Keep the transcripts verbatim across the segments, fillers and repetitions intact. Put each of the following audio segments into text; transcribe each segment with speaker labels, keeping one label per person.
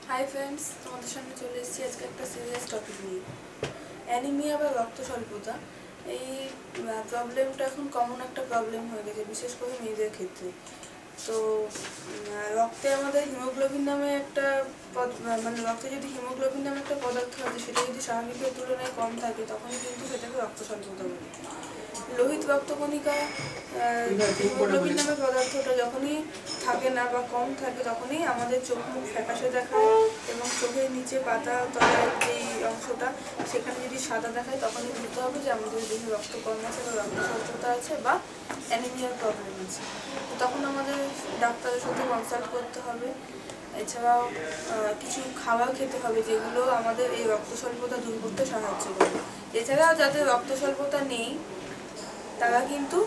Speaker 1: Hi friends, তোমাদের সামনে চলে এসেছি আজকে একটা সিরিয়াস টপিক নিয়ে। অ্যানিমিয়া বা রক্ত স্বল্পতা, এই প্রবলেমটা এখন কমন একটা প্রবলেম হয়ে গেছে, বিশেষ করে মেয়েদের ক্ষেত্রে। তো রক্তে আমাদের হিমোগ্লোবিন নামে একটা মানে রক্তে যদি হিমোগ্লোবিন নামে একটা পদার্থ আছে, সেটা যদি স্বাভাবিকের তুলনায় কম থাকে, তখনই কিন্তু সেটাকে রক্ত স্বল্পতা বলে। লোহিত রক্তকণিকা হিমোগ্লোবিন নামের পদার্থটা যখনই থাকে না বা কম থাকে, তখনই আমাদের চোখ মুখ ফ্যাকাশে দেখায় এবং চোখের নিচে পাতা তলার যেই অংশটা সেখানে যদি সাদা দেখায়, তখনই বুঝতে হবে যে আমাদের দেহে রক্ত কম আছে বা রক্ত স্বল্পতা আছে বা অ্যানিমিয়ার প্রবলেম আছে। তখন আমাদের ডাক্তারের সাথে কনসাল্ট করতে হবে। এছাড়াও কিছু খাবার খেতে হবে যেগুলো আমাদের এই রক্ত স্বল্পতা দূর করতে সাহায্য করে। এছাড়াও যাদের রক্ত স্বল্পতা নেই, তারা কিন্তু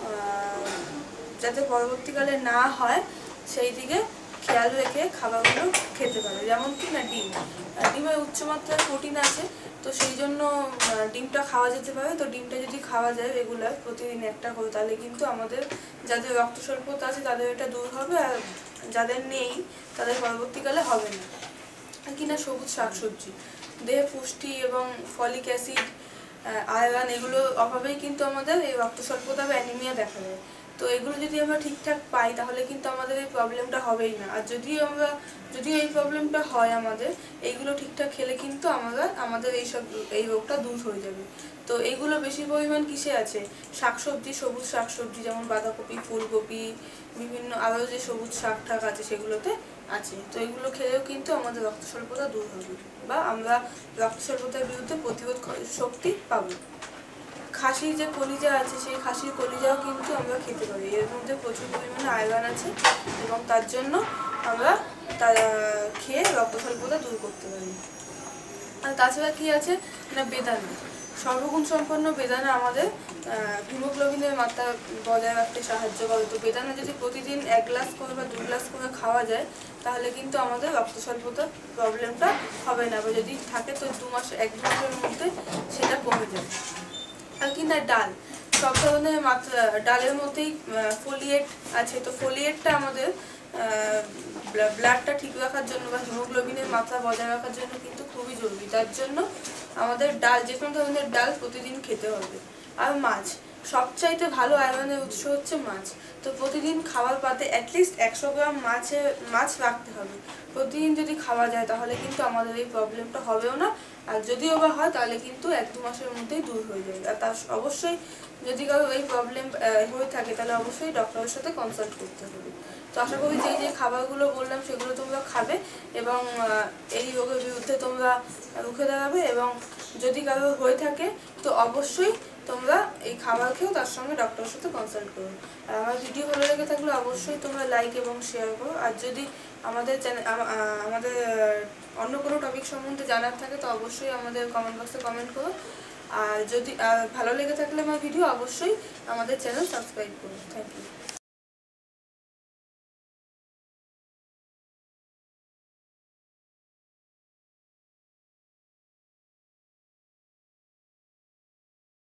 Speaker 1: যাতে পরবর্তীকালে না হয় সেই দিকে খেয়াল রেখে খাবারগুলো খেতে পারে। যেমন কি না, ডিম ডিমের উচ্চমাত্রায় প্রোটিন আছে, তো সেই জন্য ডিমটা খাওয়া যেতে পারে। তো ডিমটা যদি খাওয়া যায় রেগুলার প্রতিদিন একটা করে, তাহলে কিন্তু আমাদের যাদের রক্ত স্বল্পতা আছে তাদের এটা দূর হবে, আর যাদের নেই তাদের পরবর্তীকালে হবে না। আর কিনা সবুজ শাকসবজি, দেহে পুষ্টি এবং ফলিক অ্যাসিড, আয়রন, এগুলোর অভাবেই কিন্তু আমাদের এই রক্ত স্বল্পতা বা অ্যানিমিয়া দেখা যায়। তো এগুলো যদি আমরা ঠিকঠাক পাই, তাহলে কিন্তু আমাদের এই প্রবলেমটা হবেই না। আর যদিও আমরা যদিও এই প্রবলেমটা হয় আমাদের, এইগুলো ঠিকঠাক খেলে কিন্তু আমরা আমাদের এইসব এই রোগটা দূর হয়ে যাবে। তো এইগুলো বেশি পরিমাণ কিসে আছে? শাকসবজি, সবুজ শাকসবজি, যেমন বাঁধাকপি, ফুলকপি, বিভিন্ন আরও যে সবুজ শাক ঠাক আছে সেগুলোতে আছে। তো এগুলো খেলেও কিন্তু আমাদের রক্ত স্বল্পতা দূর হবে বা আমরা রক্ত স্বল্পতার বিরুদ্ধে প্রতিরোধ শক্তি পাবো। খাসির যে কলিজা আছে, সেই খাসির কলিজাও কিন্তু আমরা খেতে পারি। এর মধ্যে প্রচুর পরিমাণে আয়রন আছে এবং তার জন্য আমরা তার খেয়ে রক্ত স্বল্পতা দূর করতে পারি। আর তাছাড়া কি আছে না, বেদানা। সর্বগুণ সম্পন্ন বেদানা আমাদের হিমোগ্লোবিনের মাত্রা বজায় রাখতে সাহায্য করে। তো বেদানা যদি প্রতিদিন এক গ্লাস করে বা দু গ্লাস করে খাওয়া যায়, তাহলে কিন্তু আমাদের রক্ত স্বল্পতার প্রবলেমটা হবে না, বা যদি থাকে তো দু মাস এক দু মাসের মধ্যে সেটা কমে যায়। আর কিনা ডাল, সব ধরনের মাত্রা ডালের মধ্যেই ফোলিয়েট আছে। তো ফোলিয়েটটা আমাদের ব্লাডটা ঠিক রাখার জন্য বা হিমোগ্লোবিনের মাত্রা বজায় রাখার জন্য কিন্তু খুবই জরুরি। তার জন্য আমাদের ডাল, যে কোনো ধরনের ডাল প্রতিদিন খেতে হবে। আর মাছ, সবচাইতে ভালো আয়রনের উৎস হচ্ছে মাছ। তো প্রতিদিন খাওয়ার পাতে অ্যাটলিস্ট একশো গ্রাম মাছে মাছ রাখতে হবে। প্রতিদিন যদি খাওয়া যায়, তাহলে কিন্তু আমাদের এই প্রবলেমটা হবেও না। আর যদিও বা হয়, তাহলে কিন্তু এক দু মাসের মধ্যেই দূর হয়ে যাবে। আর তার অবশ্যই যদি কারো এই প্রবলেম হয়ে থাকে, তাহলে অবশ্যই ডক্টরের সাথে কনসাল্ট করতে হবে। তো আশা করি যে যে খাবারগুলো বললাম সেগুলো তোমরা খাবে এবং এই রোগের বিরুদ্ধে তোমরা রুখে দাঁড়াবে। এবং যদি কারো হয়ে থাকে, তো অবশ্যই তোমরা এই খাবার খেয়েও তার সঙ্গে ডক্টরের সাথে কনসাল্ট করো। আর আমার ভিডিও ভালো লেগে থাকলে অবশ্যই তোমরা লাইক এবং শেয়ার করো। আর যদি আমাদের চ্যানেল আমাদের অন্য কোনো টপিক সম্বন্ধে জানার থাকে, তো অবশ্যই আমাদের কমেন্ট বক্সে কমেন্ট করো। আর যদি ভালো লেগে থাকলে আমার ভিডিও, অবশ্যই আমাদের চ্যানেল সাবস্ক্রাইব করো। Thank you.